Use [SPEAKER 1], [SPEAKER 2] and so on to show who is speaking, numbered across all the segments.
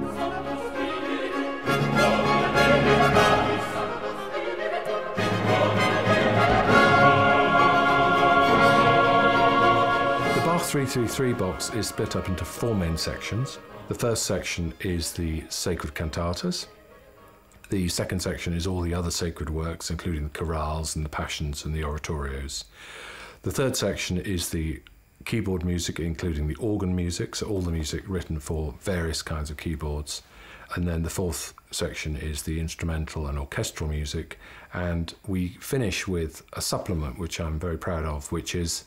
[SPEAKER 1] The Bach 333 box is split up into four main sections. The first section is the sacred cantatas. The second section is all the other sacred works, including the chorales and the passions and the oratorios. The third section is the keyboard music, including the organ music, so all the music written for various kinds of keyboards. And then the fourth section is the instrumental and orchestral music. And we finish with a supplement, which I'm very proud of, which is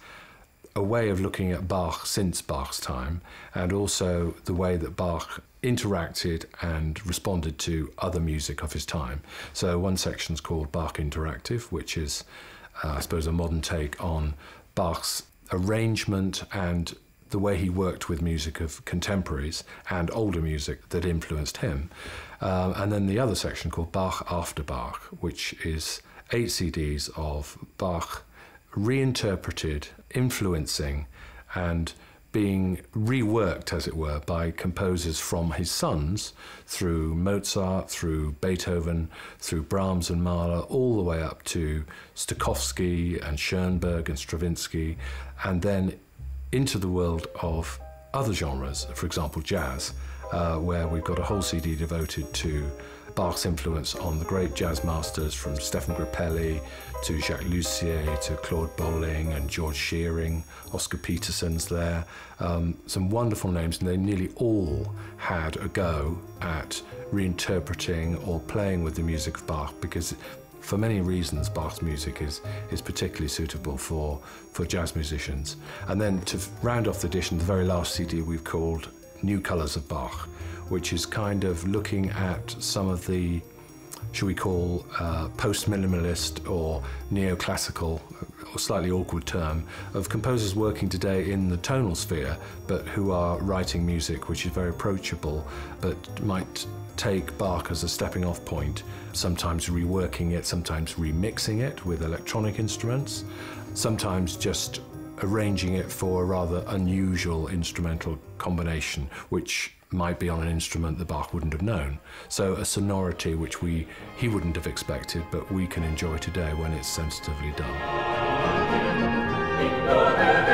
[SPEAKER 1] a way of looking at Bach since Bach's time, and also the way that Bach interacted and responded to other music of his time. So one section's called Bach Interactive, which is, I suppose, a modern take on Bach's arrangement and the way he worked with music of contemporaries and older music that influenced him. And then the other section called Bach After Bach, which is 8 CDs of Bach reinterpreted, influencing and being reworked, as it were, by composers from his sons, through Mozart, through Beethoven, through Brahms and Mahler, all the way up to Stokowski and Schoenberg and Stravinsky, and then into the world of other genres, for example jazz, where we've got a whole CD devoted to Bach's influence on the great jazz masters, from Stefan Grappelli to Jacques Lussier to Claude Bolling and George Shearing. Oscar Peterson's there. Some wonderful names, and they nearly all had a go at reinterpreting or playing with the music of Bach, because for many reasons Bach's music is particularly suitable for jazz musicians. And then to round off the edition, the very last CD we've called New Colours of Bach, which is kind of looking at some of the, shall we call, post-minimalist or neoclassical, or slightly awkward term, of composers working today in the tonal sphere, but who are writing music which is very approachable, but might take Bach as a stepping off point, sometimes reworking it, sometimes remixing it with electronic instruments, sometimes just arranging it for a rather unusual instrumental combination, which might be on an instrument that Bach wouldn't have known. So a sonority which he wouldn't have expected, but we can enjoy today when it's sensitively done.